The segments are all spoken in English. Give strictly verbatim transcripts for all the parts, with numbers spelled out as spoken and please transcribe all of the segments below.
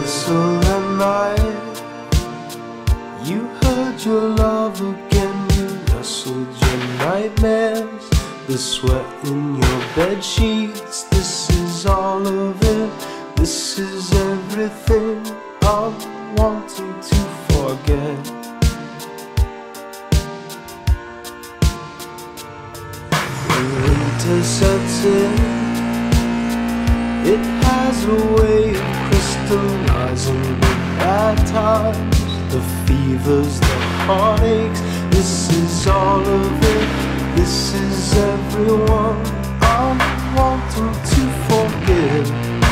pencil and knife. You heard your love again, you wrestled your nightmares, the sweat in your bed sheets. This is all of it, this is everything I'm wanting to forget. When winter sets in, it has a way of crystallizing the bad times, the fevers, the heartaches. This is all of it, this is everyone I'm wanting to forget.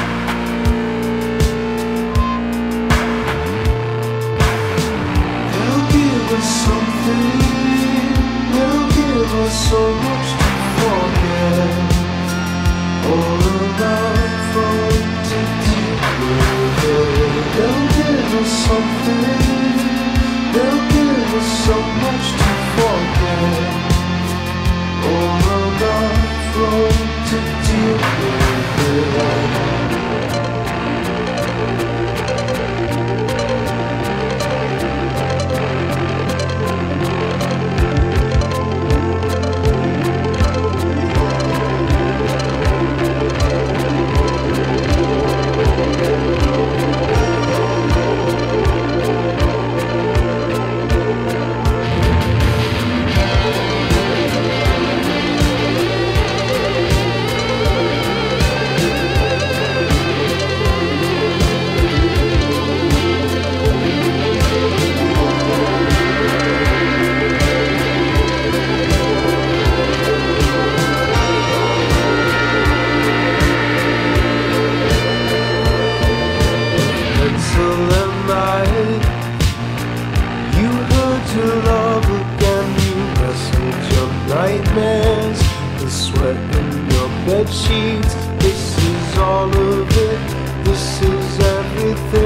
They'll give us something, they'll give us so much to forget. All around floating together. They'll give us something, they'll give us so much to forget. All around floating together. Pencil and knife. You heard your love again, you wrestled your nightmares, the sweat in your bed sheets. This is all of it, this is everything